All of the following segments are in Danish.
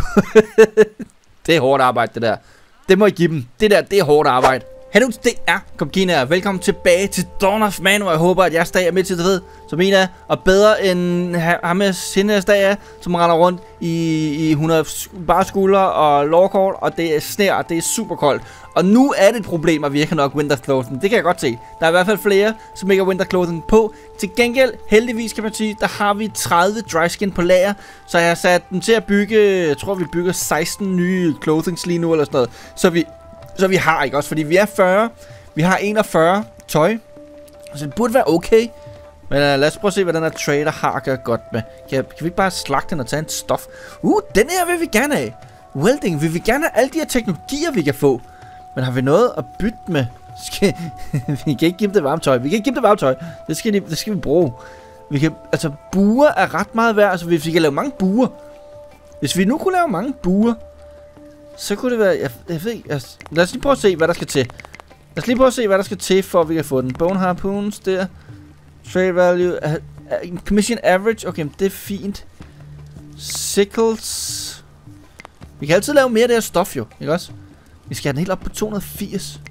Det er hårdt arbejde, det der. Det må I give dem. Det er hårdt arbejde. Hallo, det er Komkina, og velkommen tilbage til Dawn of Man, hvor jeg håber, at jeres dag er med til det, som en af, og bedre end ham med sin dag er, som render rundt i 100 bare skuldre og lårkort, og det er sner, og det er super koldt. Og nu er det et problem, at vi ikke har nok winter clothing. Det kan jeg godt se. Der er i hvert fald flere, som ikke har winter clothing på. Til gengæld, heldigvis kan man sige, der har vi 30 dry skin på lager, så jeg har sat dem til at bygge, jeg tror vi bygger 16 nye clothings lige nu eller sådan noget, så vi har ikke også, fordi vi er 40, vi har 41 tøj, så det burde være okay. Men lad os prøve at se, hvad den her trader har gør godt med. Kan vi ikke bare slagte den og tage en stof? Den her vil vi gerne have. Welding, vil vi gerne have alle de her teknologier, vi kan få. Men har vi noget at bytte med? Vi kan ikke give dem det varme tøj. Det skal vi bruge. Vi kan, altså, buer er ret meget værd. Altså, hvis vi kan lave mange buer. Hvis vi nu kunne lave mange buer, så kunne det være, jeg ved ikke, lad os lige prøve at se, hvad der skal til. For at vi kan få den. Bone harpoons, der. Trade value, commission average, okay, det er fint. Sickles. Vi kan altid lave mere af det her stof jo, ikke også? Vi skal have den helt op på 280.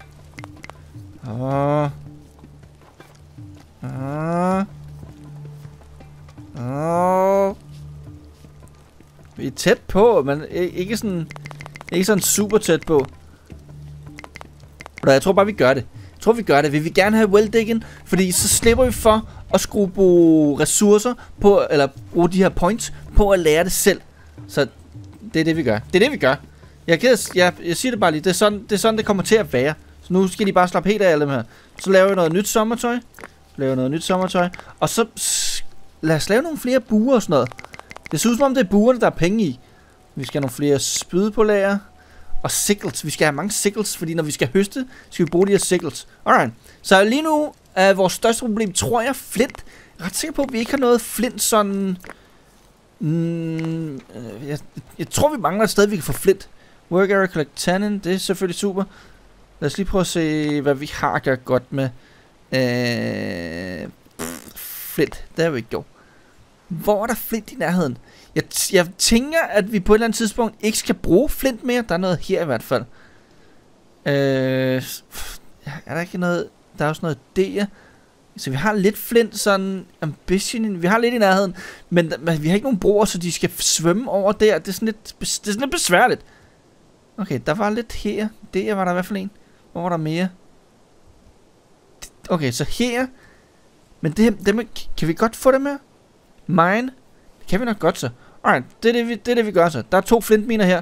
Vi er tæt på, men ikke sådan super tæt på. Jeg tror bare vi gør det. Vi vil gerne have weldingen, fordi så slipper vi for at skulle bruge ressourcer på, eller bruge de her points på at lære det selv. Så det er det vi gør. Jeg siger det bare lige, det er sådan det kommer til at være. Så nu skal de bare slappe helt af alle dem her. Så laver vi noget nyt sommertøj. Og så lad os lave nogle flere buer og sådan noget. Det ser ud som om det er buerne der er penge i. Vi skal have nogle flere spyd på lager. Og sickles. Vi skal have mange sickles, fordi når vi skal høste, skal vi bruge de her sickles. Alright. Så lige nu er vores største problem, tror jeg, flint. Jeg er ret sikker på, at vi ikke har noget flint sådan... Jeg tror, vi mangler et sted, vi kan få flint. Work area collect tannin. Det er selvfølgelig super. Lad os lige prøve at se, hvad vi har gør godt med. Flint. Der vi go. Hvor er der flint i nærheden? Jeg tænker, at vi på et eller andet tidspunkt ikke skal bruge flint mere. Der er noget her i hvert fald. Er der ikke noget... Der er også noget der. Så vi har lidt flint, sådan... Ambition... Vi har lidt i nærheden. Men vi har ikke nogen broer, så de skal svømme over der. Det er sådan lidt besværligt. Okay, der var lidt her. Der var der i hvert fald en. Hvor var der mere? Okay, så her... Men dem kan vi godt få dem her? Mine? Det kan vi nok godt så. Alright, det er det vi gør så. Der er 2 flintminer her.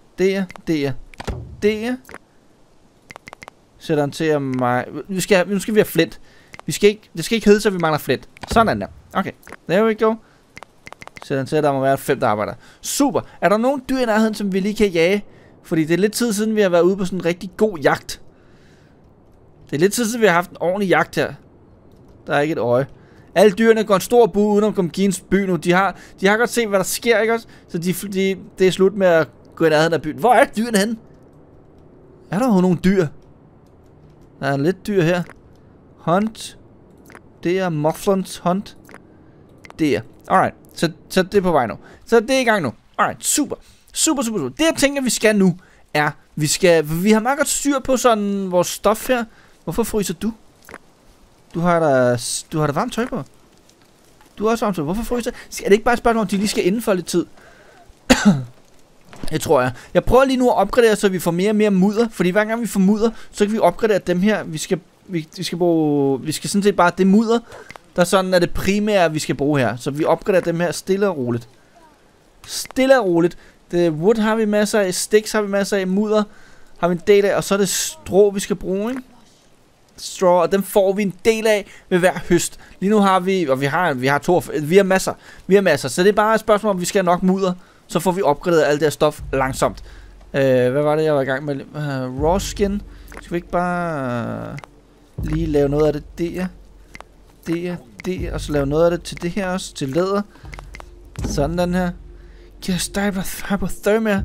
Der. Sætter den til at mig. Nu skal vi have flint. Det skal ikke hedde, så vi mangler flint. Sådan der. Okay, there we go. Sætter den til, at der må være 5 der arbejder. Super. Er der nogen dyr i nærheden, som vi lige kan jage? Fordi det er lidt tid siden, vi har været ude på sådan en rigtig god jagt. Det er lidt tid siden, vi har haft en ordentlig jagt her. Der er ikke et øje. Alle dyrene går en stor bue udenom Komkins by nu. De har godt set, hvad der sker, ikke også? Så det er slut med at gå i nærheden af byen. Hvor er dyrene henne? Er der jo nogle dyr? Der er lidt dyr her. Hunt. Det er Mufflons hunt. Der. Alright. Så det er på vej nu. Så det er i gang nu. Alright. Super. Det jeg tænker, vi skal nu, er... Vi har meget godt styr på sådan vores stof her. Hvorfor fryser du? Du har da varmt tøj på. Du har også varmt tøj. Hvorfor fryser? Er det ikke bare et spørgsmål, om de lige skal inden for lidt tid? Det tror jeg. Jeg prøver lige nu at opgradere, så vi får mere og mere mudder. Fordi hver gang vi får mudder, så kan vi opgradere dem her. Vi skal sådan set bare det mudder, der sådan er det primære, vi skal bruge her. Så vi opgraderer dem her stille og roligt. Det wood har vi masser af, sticks har vi masser af, mudder har vi en del af, og så er det strå, vi skal bruge, ikke? Straw, og dem får vi en del af ved hver høst. Lige nu har vi, og vi har masser, så det er bare et spørgsmål, om vi skal have nok mudder, så får vi opgraderet alt det her stof langsomt. Hvad var det, jeg var i gang med? Raw skin. Skal vi ikke bare lige lave noget af det der, og så lave noget af det til det her også, til læder. Sådan den her. Yes, hypothermia.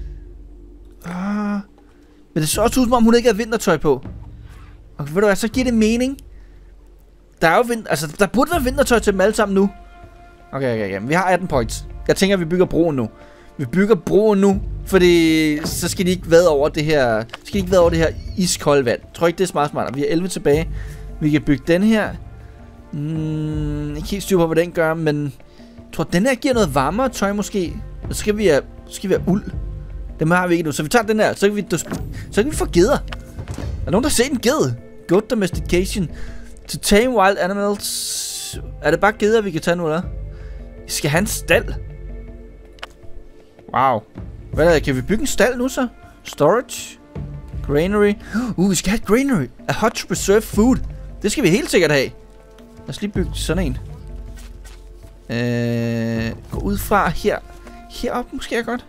Men det så også ud, som om hun ikke havde vintertøj på. Og ved du hvad, så giver det mening. Der er jo der burde være vintertøj til dem alle sammen nu. Okay. Vi har 18 points. Jeg tænker, at vi bygger broen nu. Vi bygger broen nu, fordi så skal de ikke vade over det her, iskolde vand. Jeg tror ikke, det er smart. Vi har 11 tilbage. Vi kan bygge den her. Ikke helt styr på, hvad den gør, men jeg tror, den her giver noget varmere tøj måske. Og så skal vi have uld. Dem har vi ikke nu, så vi tager den her. Så kan vi få geder. Er der nogen, der har set en ged? Goat domestication. To tame wild animals. Er det bare geder, vi kan tage nu, eller? Vi skal have en stald. Wow. Hvad er det? Kan vi bygge en stald nu så? Storage. Granary. Vi skal have et granary. A hut to preserve food. Det skal vi helt sikkert have. Lad os lige bygge sådan en. Gå ud fra her. Heroppe måske er godt.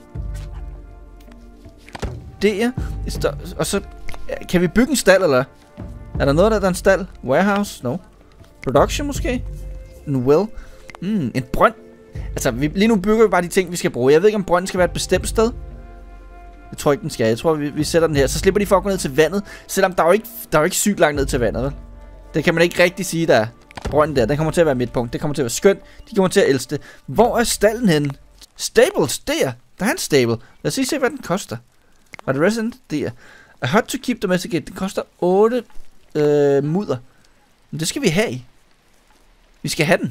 Der. Og så kan vi bygge en stald, eller? Er der noget, der er en stald? Warehouse? No. Production måske? En well. En brønd. Altså, lige nu bygger vi bare de ting, vi skal bruge. Jeg ved ikke, om brønden skal være et bestemt sted. Jeg tror ikke, den skal. Jeg tror, vi sætter den her. Så slipper de for at gå ned til vandet. Selvom der er jo ikke sygt langt ned til vandet, vel? Det kan man ikke rigtig sige, der er. Brønden der, den kommer til at være midtpunkt. Det kommer til at være skønt. De kommer til at elske det. Hvor er stallen henne? Stables, der er en stable. Lad os lige se, hvad den koster. Var det resident? Der. A hut to keep domesticate. Den koster 8 mudder. Men det skal vi have. Vi skal have den.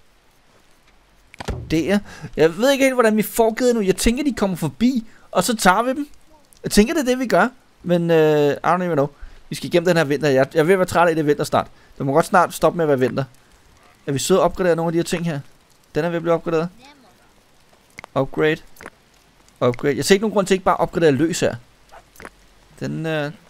Der. Jeg ved ikke helt, hvordan vi får givet nu. Jeg tænker, de kommer forbi, og så tager vi dem. Jeg tænker, det er det, vi gør. Men, I don't even know. Vi skal igennem den her vinter. Jeg er ved at være træt af det vinter snart. Det må godt snart stoppe med at være vinter. Er vi søde at opgradere nogle af de her ting her? Den er ved at blive opgraderet. Upgrade. Jeg ser ikke nogen grund til ikke bare at opgradere løs her. Den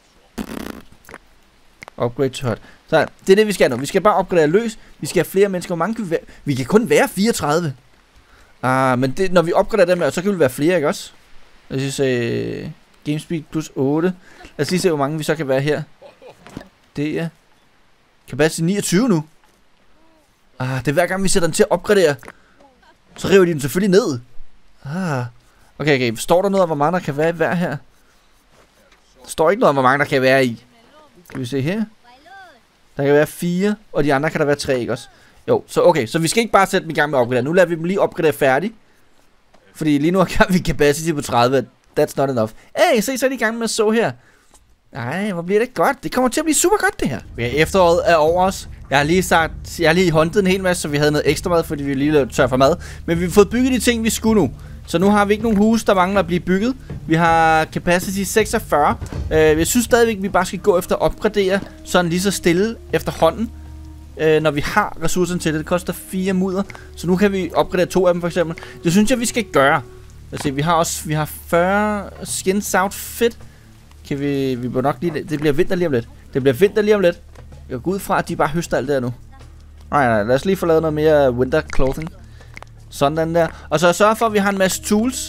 upgrade to hut. Så det er det, vi skal nu. Vi skal bare opgradere løs. Vi skal have flere mennesker. Hvor mange kan vi være? Vi kan kun være 34. Men det, når vi opgraderer dem her, så kan vi være flere, ikke også? Lad os lige se. Gamespeed plus 8. Lad os lige se, hvor mange vi så kan være her. Det er capacity 29 nu. Det er hver gang vi sætter den til at opgradere, så river de den selvfølgelig ned. Okay. Står der noget om, hvor mange der kan være i hver her? Der står ikke noget om, hvor mange der kan være i. Kan vi se her? Der kan være 4, og de andre kan der være 3, ikke også? Jo, så okay. Så vi skal ikke bare sætte dem i gang med at opgradere. Nu lader vi dem lige opgradere færdig. Fordi lige nu har vi capacity på 30. That's not enough. Hey, se, så er de i gang med at så her. Nej, hvor bliver det godt. Det kommer til at blive super godt, det her. Efteråret er over os. Jeg har lige håndtet en hel masse, så vi havde noget ekstra mad, fordi vi lige lavede tør for mad. Men vi har fået bygget de ting, vi skulle nu. Så nu har vi ikke nogen huse, der mangler at blive bygget. Vi har capacity 46. Jeg synes stadigvæk, at vi bare skal gå efter at opgradere sådan lige så stille efterhånden. Når vi har ressourcerne til det. Det koster 4 mudder. Så nu kan vi opgradere 2 af dem for eksempel. Det synes jeg, vi skal gøre. Altså, vi har 40 skins outfit. Kan vi må nok lige... Det bliver vinter lige om lidt. Jeg går ud fra, at de bare høster alt det her nu. Nej, lad os lige få lavet noget mere winter clothing. Sådan der. Og så sørge for, at vi har en masse tools.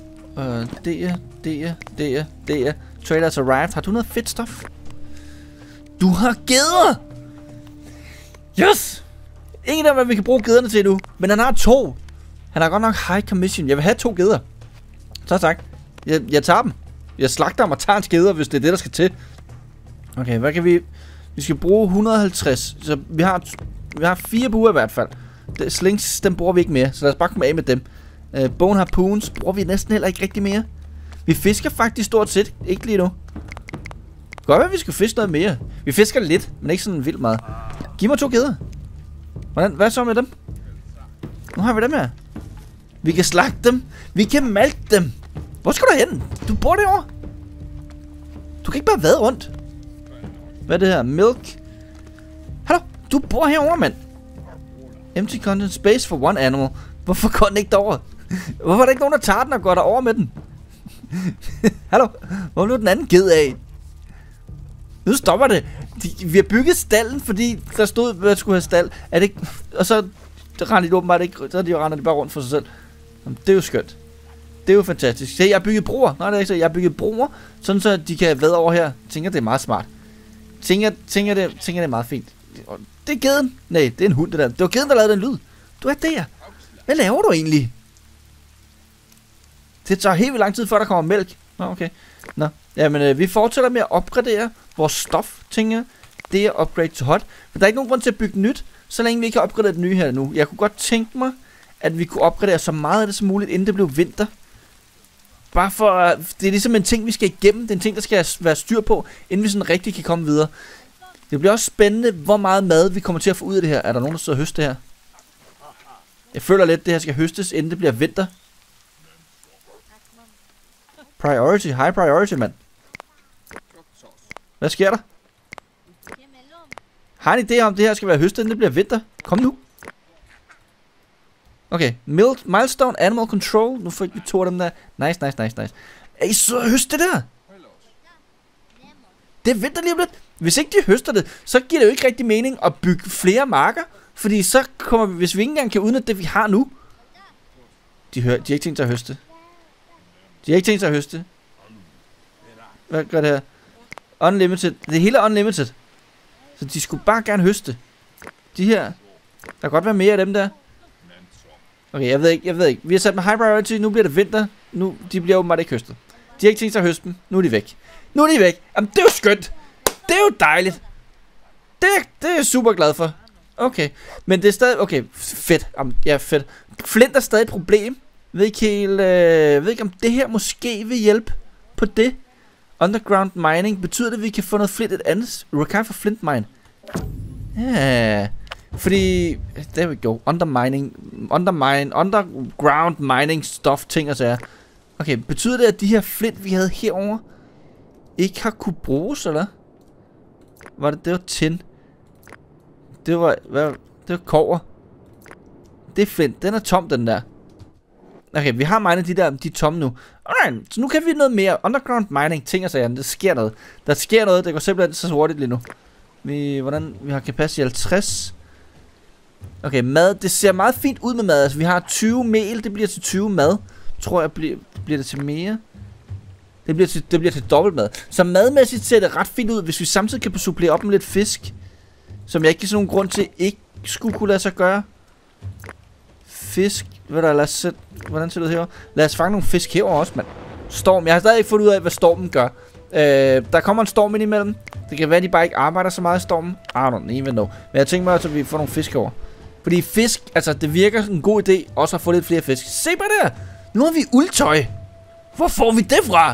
Der. Traders arrived. Har du noget fedt stof? Du har geder! Yes! Ingen af hvad vi kan bruge gederne til nu. Men han har 2. Han har godt nok high commission. Jeg vil have 2 geder. Så tak. Jeg tager dem. Jeg slagter dem og tager en geder, hvis det er det, der skal til. Okay, hvad kan vi... Vi skal bruge 150. Så vi har 4 buer i hvert fald. Slings, dem bruger vi ikke mere. Så lad os bare komme af med dem. Bone harpoons bruger vi næsten heller ikke rigtig mere. Vi fisker faktisk stort set. Ikke lige nu. Godt være, vi skal fiske noget mere. Vi fisker lidt, men ikke sådan vildt meget. Giv mig 2 geder. Hvad så med dem? Nu har vi dem her. Vi kan slagte dem. Vi kan malke dem. Hvor skal du hen? Du bor derovre. Du kan ikke bare vade rundt. Hvad er det her? Milk. Hallo, du bor herovre, mand. Empty content space for one animal. Hvorfor går den ikke derover? Hvorfor er der ikke nogen, der tager den og går derover med den? Hallo, hvor blev den anden ged af? Nu stopper det. Vi har bygget stallen, fordi der stod, at jeg skulle have stald. Er det ikke? Og så render de åbenbart ikke. Så render de bare rundt for sig selv. Jamen, det er jo skønt. Det er jo fantastisk. Se, jeg har bygget broer. Nej, det er ikke så. Jeg har bygget broer, sådan så de kan vade over her. Jeg tænker, det er meget smart. Tænker, det er meget fint. Det er geden. Nej, det er en hund, det der. Det var geden, der lavede den lyd. Du er der. Hvad laver du egentlig? Det tager helt vildt lang tid, før der kommer mælk. Nå, okay. Nå, jamen, vi fortsætter med at opgradere vores stof, tænker jeg. Det er upgrade to hot. Men der er ikke nogen grund til at bygge nyt, så længe vi ikke har opgraderet det nye her nu. Jeg kunne godt tænke mig, at vi kunne opgradere så meget af det som muligt, inden det blev vinter. Bare for, det er ligesom en ting, vi skal igennem. Det er en ting, der skal være styr på, inden vi sådan rigtig kan komme videre. Det bliver også spændende, hvor meget mad vi kommer til at få ud af det her. Er der nogen, der sidder og høster det her? Jeg føler lidt, at det her skal høstes, inden det bliver vinter. Priority, high priority, mand. Hvad sker der? Har en idé om, det her skal være høstet, inden det bliver vinter? Kom nu. Okay, milestone animal control. Nu fik vi 2 af dem der. Nice. Er I så høste det der? Det er vinter lige om lidt. Hvis ikke de høster det, så giver det jo ikke rigtig mening at bygge flere marker. Fordi så kommer vi, hvis vi ikke engang kan udnytte det, vi har nu. De har ikke tænkt sig at høste. Hvad gør det her? Unlimited. Det hele er unlimited. Så de skulle bare gerne høste. De her. Der kan godt være mere af dem der. Okay, jeg ved ikke. Vi har sat med high priority. Nu bliver det vinter. De bliver åbenbart ikke høstet. De har ikke tænkt sig at høste dem. Nu er de væk. Jamen, det er jo skønt. Det er jo dejligt. Det er jeg super glad for. Okay. Men det er stadig... Okay, fedt. Ja, fedt. Flint er stadig et problem. Jeg ved ikke om det her måske vil hjælpe på det. Underground mining. Betyder det, at vi kan få noget flint et andet? Require for flint mine. Ja. Fordi... There we go. Underground mining stuff, ting og sager. Okay, betyder det, at de her flint, vi havde herover ikke har kunne bruges, eller? Det var tin. Det var kobber. Det er flint. Den er tom, den der. Okay, vi har minet de er tomme nu. Alright, så nu kan vi noget mere. Underground mining, ting og sager. Der sker noget. Det går simpelthen så hurtigt lige nu. Vi har capacity 50. Okay, mad. Det ser meget fint ud med mad. Altså, vi har 20 mel. Det bliver til 20 mad. Tror jeg, bliver det til mere? Det bliver til dobbelt mad. Så madmæssigt ser det ret fint ud, hvis vi samtidig kan supplere op med lidt fisk. Som jeg ikke kan se nogen grund til ikke skulle kunne lade sig gøre. Fisk. Hvordan ser det ud herovre? Lad os fange nogle fisk herovre også, mand. Storm. Jeg har stadig ikke fundet ud af, hvad stormen gør. Der kommer en storm ind imellem. Det kan være, at de bare ikke arbejder så meget i stormen. I don't even know. Men jeg tænker mig også, at vi får nogle fisk herovre. Fordi fisk, altså det virker en god idé også at få lidt flere fisk. Se bare der. Nu har vi uldtøj. Hvor får vi det fra?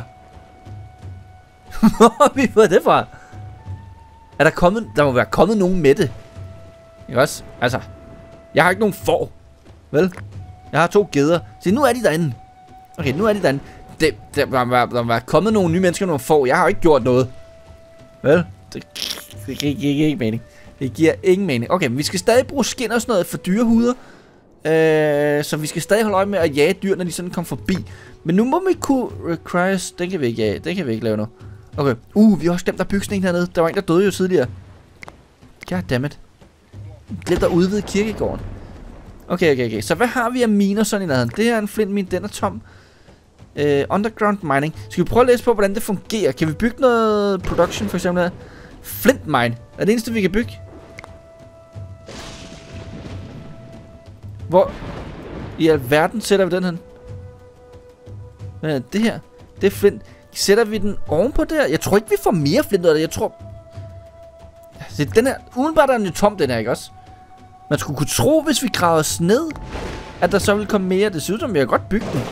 Hvor har vi fået det fra? Er der kommet... Der må være kommet nogen med det. Ikke også? Altså... Jeg har ikke nogen får. Vel? Jeg har 2 geder. Se, nu er de derinde. Okay, nu er de derinde. Der var kommet nogle nye mennesker, nogle får. Jeg har jo ikke gjort noget. Vel? Det giver ikke mening. Det giver ingen mening. Okay, men vi skal stadig bruge skin og sådan noget for dyrehuder. Så vi skal stadig holde øje med at jage dyr, når de sådan kommer forbi. Men nu må vi kunne requires. Den kan vi ikke jage. Den kan vi ikke lave nu. Okay. Vi har også glemt at bygge sådan en hernede. Der var en, der døde jo tidligere. Goddammit. Glemt at udvide kirkegården. Okay. Så hvad har vi af miner sådan i nærheden? Det her er en flintmine. Den er tom. Underground mining. Skal vi prøve at læse på, hvordan det fungerer? Kan vi bygge noget production for eksempel her? Flint mine. Er det eneste, vi kan bygge? Hvor i alverden sætter vi den hen? Hvad er det her? Det er flint. Sætter vi den ovenpå der? Jeg tror ikke, vi får mere flint ud af det. Jeg tror... Se, den her... Udenbart er den jo tom, den her, ikke også? Man skulle kunne tro, hvis vi graver os ned, at der så vil komme mere. Det ser ud som, vi har godt bygget den.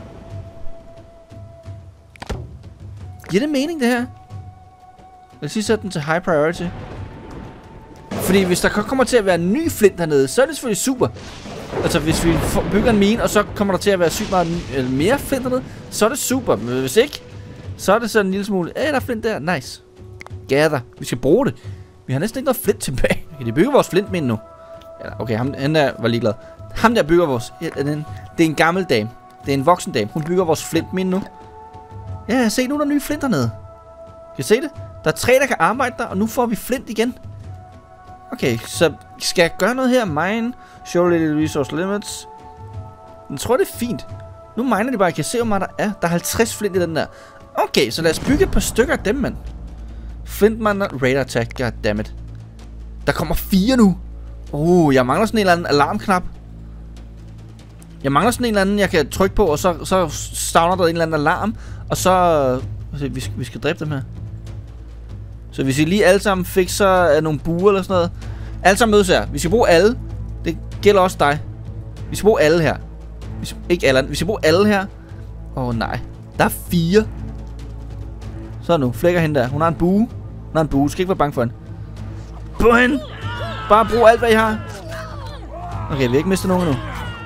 Giver det mening, det her? Lad os lige sætte den til high priority. Fordi hvis der kommer til at være en ny flint hernede, så er det selvfølgelig super. Altså hvis vi bygger en mine, og så kommer der til at være sygt meget mere flint hernede, så er det super. Men hvis ikke, så er det sådan en lille smule. Der er flint der. Nice. Gather. Vi skal bruge det. Vi har næsten ikke noget flint tilbage. Kan de bygge vores flintmine nu? Ja, okay, han der var ligeglad. Ham der bygger vores... Ja, det er en gammel dame. Det er en voksen dame. Hun bygger vores flintmine nu. Ja, se, nu er der nye flint dernede. Kan I se det? Der er 3, der kan arbejde der, og nu får vi flint igen. Okay, så skal jeg gøre noget her? Mine. Show little resource limits. Jeg tror, det er fint. Nu miner de bare. Jeg kan se, hvor meget der er. Der er 50 flint i den der. Okay, så lad os bygge et par stykker af dem, mand. Flintman radar attack. Goddammit. Der kommer 4 nu. Jeg mangler sådan en eller anden alarmknap. Jeg mangler sådan en eller anden, jeg kan trykke på, og så starter der en eller anden alarm. Og så... Vi skal dræbe dem her. Så hvis I lige alle sammen fikser nogle buer eller sådan noget. Alle sammen mødes her. Vi skal bruge alle. Det gælder også dig. Vi skal bruge alle her. Ikke alle. Vi skal bruge alle her. Nej. Der er 4. Så nu. Flækker hende der. Hun har en bue. Du skal ikke være bange for hende. På hende. Bare brug alt, hvad I har. Okay, vi har ikke mistet nogen nu.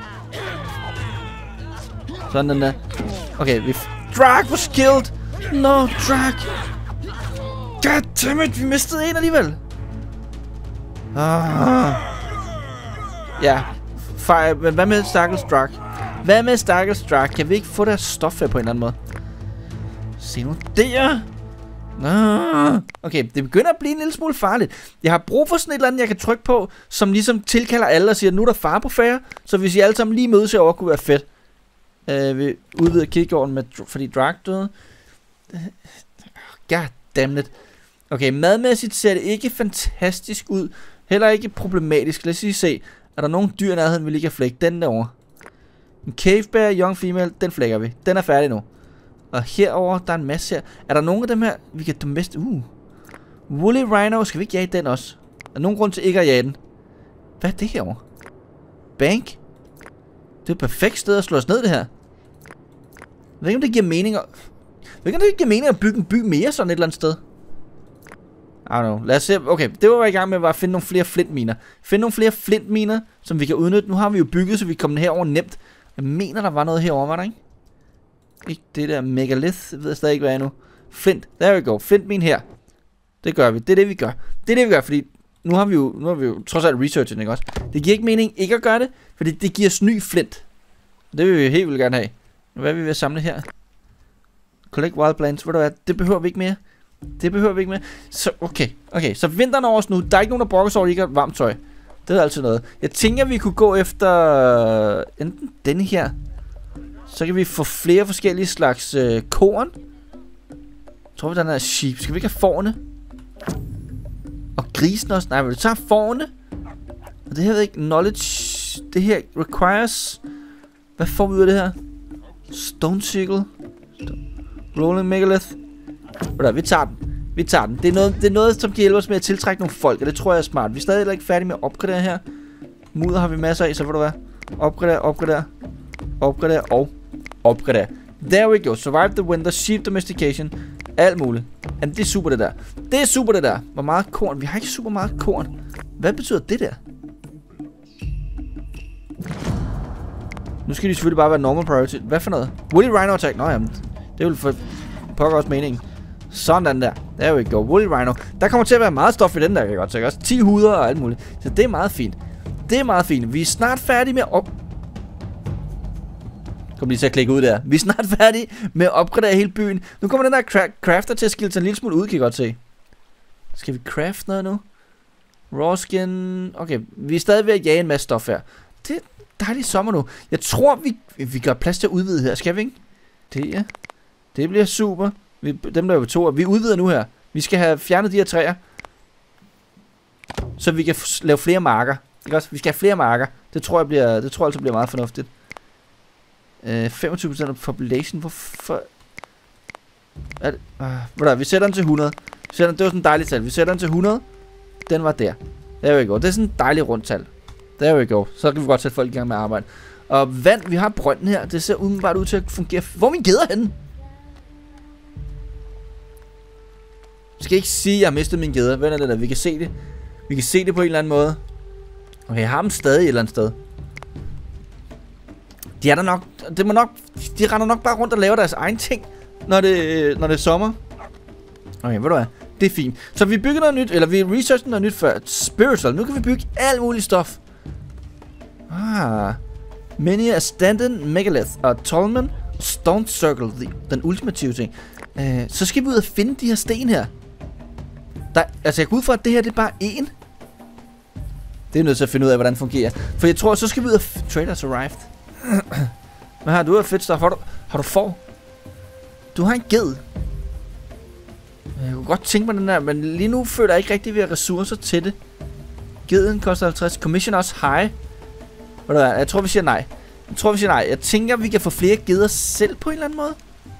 Sådan den der. Okay, vi... Drag was killed! No, Drag! Goddammit, vi mistede en alligevel! Ja. Men hvad med stakkels Drag? Kan vi ikke få det her stof her på en eller anden måde? Se nu der! Okay, det begynder at blive en lille smule farligt. Jeg har brug for sådan et eller andet, jeg kan trykke på, som ligesom tilkalder alle og siger, nu er der fare på færre. Så hvis I alle sammen lige mødes herovre, kunne være fedt. Vi udvider kirkegården med, fordi Drag døde. Goddammit. Okay, madmæssigt ser det ikke fantastisk ud. Heller ikke problematisk. Lad os lige se. Er der nogen dyr i nærheden, vi lige kan flække? Den derovre. En cave bear, young female, den flækker vi. Den er færdig nu. Og herover der er en masse her. Er der nogen af dem her, vi kan Woolly Rhino, skal vi ikke jage den også? Er der nogen grund til ikke at jage den? Hvad er det herovre? Bank? Det er et perfekt sted at slå os ned, det her. Jeg ved ikke, om det giver mening at bygge en by mere sådan et eller andet sted. I don't know. Lad os se. Okay, det var i gang med at finde nogle flere flintminer. Finde nogle flere flintminer, som vi kan udnytte. Nu har vi jo bygget, så vi kommer herover nemt. Jeg mener, der var noget herover, var der ikke? Ikke det der megalith. Jeg ved stadig ikke, hvad er nu. Flint. There we go. Flintmin her. Det gør vi. Det er det, vi gør. Det er det, vi gør, fordi nu har vi jo trods alt researchet, ikke også? Det giver ikke mening ikke at gøre det, fordi det giver os ny flint. Det vil vi helt vildt gerne have. Hvad er vi ved at samle her? Collect wild plants. Ved du hvad? Det behøver vi ikke mere. Så okay, så vinteren over os nu. Der er ikke nogen, der brokker sig over, at ikke har varmt tøj. Det er altid noget. Jeg tænker, vi kunne gå efter enten denne her. Så kan vi få flere forskellige slags korn. Tror vi, den er sheep. Skal vi ikke have fårene? Og grisen også. Nej, men vi tager fårene. Og det her ved ikke. Knowledge. Det her requires. Hvad får vi ud af det her? Stone sickle. Rolling megalith. Vi tager den. Det er noget, som kan hjælpe os med at tiltrække nogle folk. Og det tror jeg er smart. Vi er stadig ikke færdige med at opgradere her. Mudder har vi masser af, så ved du hvad. Opgradere og opgradere. There we go. Survive the winter. Sheep domestication. Alt muligt. Jamen, det er super det der. Hvor meget korn? Vi har ikke super meget korn. Hvad betyder det der? Nu skal de selvfølgelig bare være normal priority. Hvad for noget? Woolly Rhino attack. Nå jamen. Det vil for pokker også meningen. Sådan der. There we go. Woolly Rhino. Der kommer til at være meget stof i den der, kan jeg godt sige. Også 10 huder og alt muligt. Så det er meget fint. Vi er snart færdige med at kom lige til at klikke ud der. Vi er snart færdige med at opgradere hele byen. Nu kommer den der crafter til at skille sig en lille smule ud, kan jeg godt se. Skal vi craft noget nu? Raw skin. Okay, vi er stadig ved at jage en masse stof her. Det er dejligt sommer nu. Jeg tror, vi gør plads til at udvide her. Skal vi ikke? Det bliver super. Dem der er jo to. Vi udvider nu her. Vi skal have fjernet de her træer. Så vi kan lave flere marker. Ikke også? Vi skal have flere marker. Det tror jeg altså bliver meget fornuftigt. 25% af population. Hvorfor? Vi sætter den til 100. Det var sådan et dejligt tal. Vi sætter den til 100. Den var der. There we go. Det er sådan et dejligt rundt tal. There we go. Så kan vi godt sætte folk i gang med at arbejde. Og vand, vi har brønden her. Det ser umiddelbart ud til at fungere. Hvor er min geder henne? Jeg skal ikke sige, at jeg har mistet min geder. Vent lidt der. Vi kan se det. Vi kan se det på en eller anden måde. Okay, jeg har dem stadig et eller andet sted. De er der nok. De render nok bare rundt og laver deres egen ting, når det er sommer. Okay, ved du hvad? Det er fint. Så vi bygger noget nyt, eller vi researcher noget nyt før. Spiritual. Nu kan vi bygge alt muligt stof. Many a stand-in megalith og Tolman Stone Circle, den ultimative ting. Så skal vi ud og finde de her sten her. Altså jeg går ud fra, at det her det er bare én. Det er nødt til at finde ud af, hvordan det fungerer. For jeg tror, så skal vi ud og traders arrived. Hvad har du af fedt stof? Har du får? Du har en ged. Jeg kunne godt tænke mig den der, men lige nu føler jeg ikke rigtig, at vi har ressourcer til det. Geden koster 50. Commission også high. Jeg tror, vi siger nej. Jeg tænker, vi kan få flere geder selv på en eller anden måde.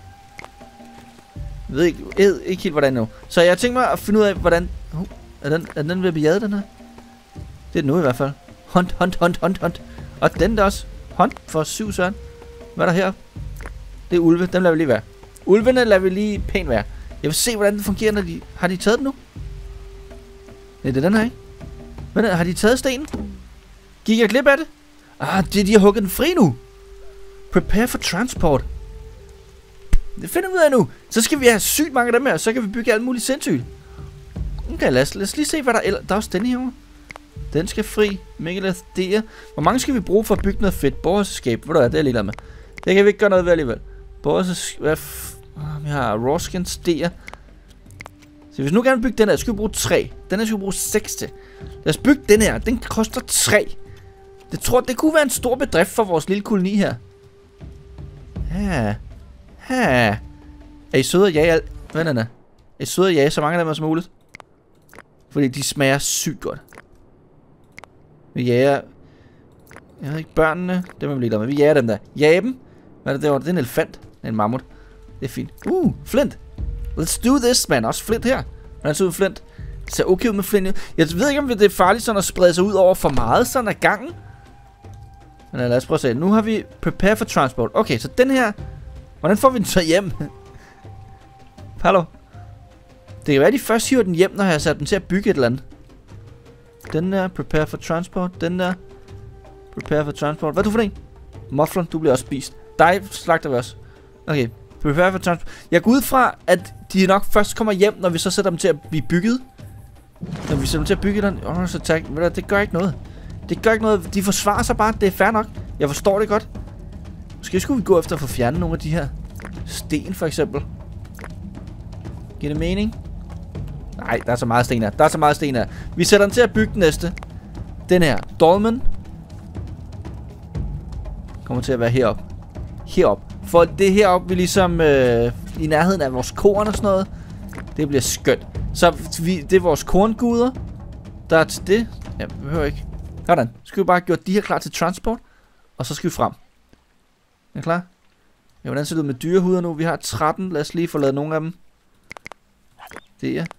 Jeg ved ikke helt, hvordan nu. Så jeg tænker mig at finde ud af, hvordan... Er den ved at blive jaget, den her? Det er den nu i hvert fald. Hunt. Og den der også. Hånd for 7 søren. Hvad er der her? Det er ulve. Dem lader vi lige være. Ulvene lader vi lige pænt være. Jeg vil se, hvordan det fungerer, når de... Har de taget den nu? Nej, det er den her, ikke? Hvad har de taget stenen? Gik jeg glip af det? De har hugget den fri nu. Prepare for transport. Det finder vi ud af nu. Så skal vi have sygt mange af dem her, så kan vi bygge alt muligt sindssygt. Okay, lad os lige se, hvad der er. Der er også den herovre. Den skal fri. Megalith, det er. Hvor mange skal vi bruge for at bygge noget fedt? Borgerseskab. Hvor er det, jeg ligeglad med. Det kan vi ikke gøre noget ved alligevel. Borgerseskab. Vi har Rawskins, det er. Så hvis nu gerne vil bygge den her, skal vi bruge 3. Den her skal vi bruge 6 til. Lad os bygge den her. Den koster 3. Det kunne være en stor bedrift for vores lille koloni her. Er I søde at jage alt? Hvad er det? Er I søde at jage så mange af dem som muligt? Fordi de smager sygt godt. Vi jager... Jeg ved ikke, børnene. Det må vi lige med. Vi jager dem der. Jage dem. Hvad er det derovre? Det er en elefant. Det er en mammut. Det er fint. Flint. Let's do this, man. Også flint her. Hvordan ser ud flint? Det ser okay ud med flint. Jeg ved ikke, om det er farligt sådan at sprede sig ud over for meget sådan af gangen. Men lad os prøve at se. Nu har vi prepare for transport. Okay, så den her... Hvordan får vi den så hjem? Hallo? Det kan være, at de først hiver den hjem, når jeg har sat den til at bygge et eller andet. Den der, prepare for transport. Den der, prepare for transport. Hvad er du for en? Mufflon, du bliver også spist. Dig slagter vi også. Okay, prepare for transport. Jeg går ud fra, at de nok først kommer hjem, når vi så sætter dem til at blive bygget. Når vi sætter dem til at bygge den. Så tak. Det gør ikke noget. Det gør ikke noget. De forsvarer sig bare. Det er fair nok. Jeg forstår det godt. Måske skulle vi gå efter at få fjernet nogle af de her sten, for eksempel. Giver det mening? Nej, der er så meget sten her. Der er så meget sten her. Vi sætter den til at bygge den næste. Den her. Dolmen. Kommer til at være heroppe. Heroppe. For det heroppe, vi ligesom i nærheden af vores korn og sådan noget. Det bliver skønt. Så det er vores kornguder. Der er til det. Ja, vi behøver ikke. Sådan. Så skal vi bare gøre de her klar til transport. Og så skal vi frem. Er I klar? Ja, hvordan ser det ud med dyrehuder nu? Vi har 13. Lad os lige få lavet nogle af dem. Det er.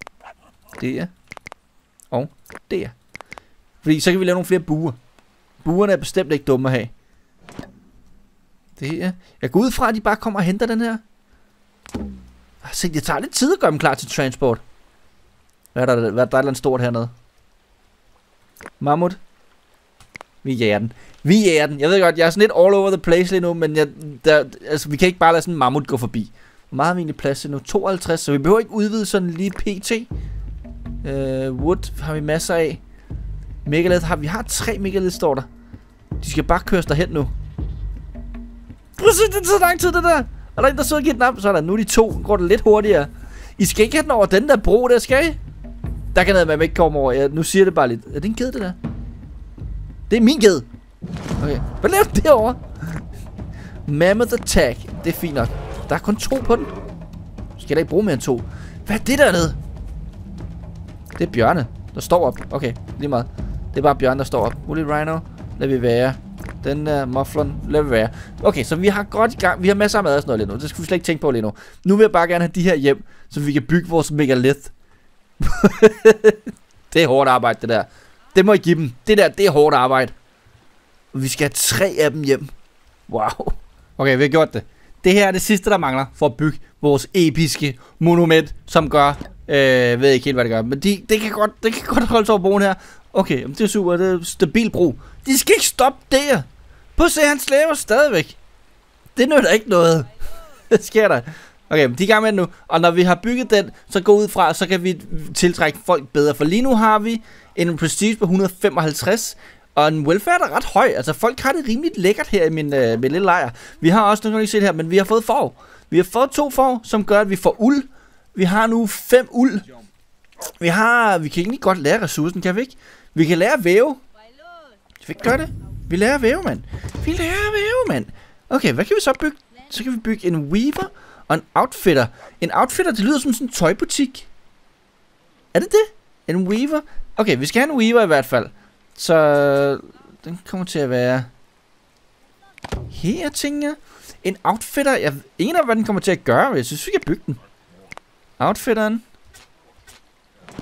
Og det er. Fordi så kan vi lave nogle flere buer. Buerne er bestemt ikke dumme at have. Det er. Jeg går ud fra, at de bare kommer og henter den her. Se, det tager lidt tid at gøre dem klar til transport. Hvad er der? Der er et eller andet stort hernede. Mammut. Vi jager den. Jeg ved godt, jeg er sådan lidt all over the place lige nu, men altså, vi kan ikke bare lade sådan en mammut gå forbi. Hvor meget har vi egentlig plads til nu? 52, så vi behøver ikke udvide sådan lige pt. Wood har vi masser af. Megalith har vi har 3 megalith, står der. De skal bare køres derhen nu. Præcis, det tager lang tid, det der. Er der en, der sidder og giver den op? Sådan, nu er de 2. Går det lidt hurtigere. I skal ikke have den over den der bro, der skal I? Der kan noget, man ikke komme over. Nu siger det bare lidt. Er det en ged, det der? Det er min ged. Okay. Hvad laver du derovre? Mammoth attack. Det er fint nok. Der er kun 2 på den. Skal jeg da ikke bruge mere end 2? Hvad er det dernede? Det er bjørne, der står op. Okay, lige meget. Det er bare bjørne, der står op. Woolly Rhino. Lad vi være. Den der Mufflon. Lad vi være. Okay, så vi har godt i gang. Vi har masser af mad og sådan noget lige nu. Det skal vi slet ikke tænke på lige nu. Nu vil jeg bare gerne have de her hjem, så vi kan bygge vores megalith. Det er hårdt arbejde, det der. Det må I give dem. Det der, det er hårdt arbejde. Vi skal have 3 af dem hjem. Wow. Okay, vi har gjort det. Det her er det sidste, der mangler for at bygge vores episke monument, som gør... ved ikke helt, hvad det gør. Men det kan godt holde sig over broen her. Okay, det er super. Det er stabil bro. De skal ikke stoppe der. Prøv at se, han slæber stadigvæk. Det nytter ikke noget. Hvad sker der? Okay, de er i gang med det nu. Og når vi har bygget den, så går ud fra, så kan vi tiltrække folk bedre. For lige nu har vi en prestige på 155. Og en welfare er ret høj. Altså folk har det rimelig lækkert her i min lille lejr. Vi har også, nu kan I se det her, men vi har fået får. Vi har fået 2 får, som gør, at vi får uld. Vi har nu 5 uld. Vi kan egentlig godt lære ressourcen, kan vi ikke? Vi kan lære at væve. Skal vi ikke gøre det? Vi lærer at væve, mand. Okay, hvad kan vi så bygge? Så kan vi bygge en weaver og en outfitter. En outfitter, det lyder som sådan en tøjbutik. Er det det? En weaver? Okay, vi skal have en weaver i hvert fald. Så den kommer til at være her, tænker jeg. En outfitter, jeg ingen af hvad den kommer til at gøre, men jeg synes vi kan bygge den. Outfitteren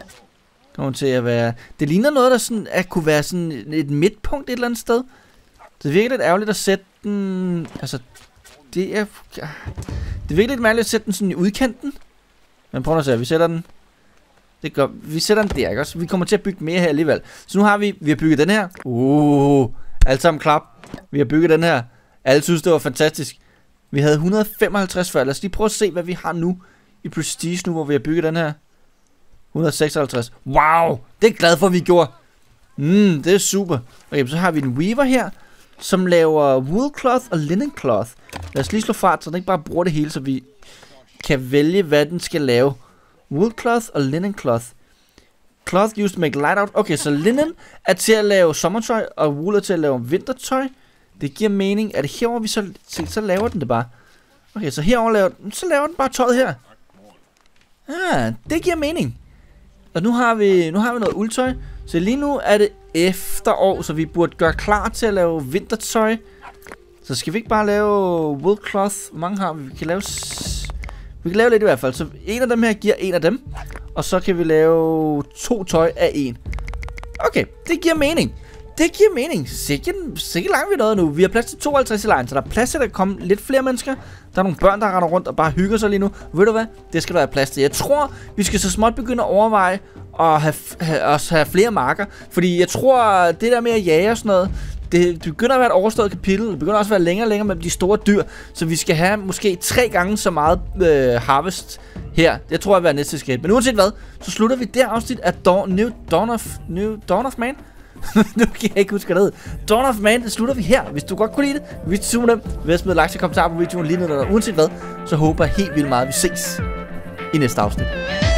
kommer til at være... Det ligner noget, der sådan, at kunne være sådan et midtpunkt et eller andet sted. Det virker lidt ærgerligt at sætte den... Altså, det er virkelig lidt mærkeligt at sætte den sådan i udkanten. Men prøv at se, vi sætter den... Vi sætter den der, ikke også? Vi kommer til at bygge mere her alligevel. Så nu har vi har bygget den her. Alt sammen klap. Vi har bygget den her. Alle synes, det var fantastisk. Vi havde 155 før. Lad os lige prøve at se, hvad vi har nu i Prestige nu, hvor vi har bygget den her. 156. Wow! Det er jeg glad for, at vi gjorde. Det er super. Okay, så har vi en weaver her, som laver wool cloth og linen cloth. Lad os lige slå fart, så den ikke bare bruger det hele, så vi kan vælge, hvad den skal lave. Wool cloth og linen cloth. Cloth used to make light out. Okay, så linen er til at lave sommertøj, og wool er til at lave vintertøj. Det giver mening. Er det herover vi så laver den det bare? Okay, så herover laver den bare tøjet her. Det giver mening. Og nu har vi noget uldtøj. Så lige nu er det efterår, så vi burde gøre klar til at lave vintertøj. Så skal vi ikke bare lave wool cloth? Hvor mange har vi? Vi kan lave lidt i hvert fald. Så en af dem her giver en af dem. Og så kan vi lave 2 tøj af en. Okay, det giver mening. Det giver mening. Sikke langt vi nåede nu. Vi har plads til 52 i lejen, så der er plads til at der kommer lidt flere mennesker. Der er nogle børn, der render rundt og bare hygger sig lige nu. Ved du hvad? Det skal der være plads til. Jeg tror, vi skal så småt begynde at overveje at have flere marker. Fordi jeg tror, det der med at jage og sådan noget, det begynder at være et overstået kapitel. Det begynder også at være længere og længere med de store dyr. Så vi skal have måske 3 gange så meget harvest her. Det tror jeg vil være næste skridt. Men uanset hvad, så slutter vi det afsnit af Dawn of Man. Nu kan jeg ikke huske, hvad det hedder. Dawn of Man, det slutter vi her. Hvis du godt kunne lide det, hvis du suger dem, vil jeg smide like og kommentarer på videoen lige nu. Uanset hvad, så håber jeg helt vildt meget, at vi ses i næste afsnit.